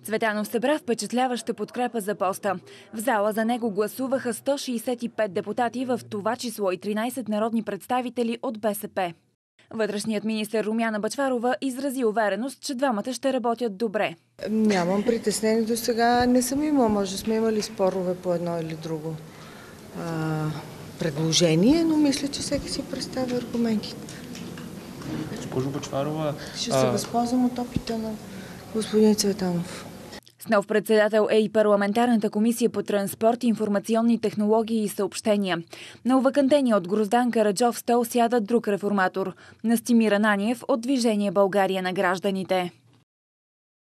Цветанов събра впечатляваща подкрепа за поста. В зала за него гласуваха 165 депутати, в това число и 13 народни представители от БСП. Вътрешният министър Румяна Бъчварова изрази увереност, че двамата ще работят добре. Нямам притеснение до сега. Не съм имала, може сме имали спорове по едно или друго предложение, но мисля, че всеки си представя аргументите. Госпожо Бъчварова, ще се възползвам от опита на господин Цветанов. С нов председател е и парламентарната комисия по транспорт, информационни технологии и съобщения. На овакантения от Гроздан Караджов стол сяда друг реформатор – Настимир Ананиев от Движение България на гражданите.